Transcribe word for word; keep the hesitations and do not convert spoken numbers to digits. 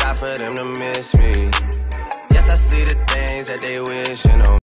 die for them to miss me. Yes, I see the things that they wishing on.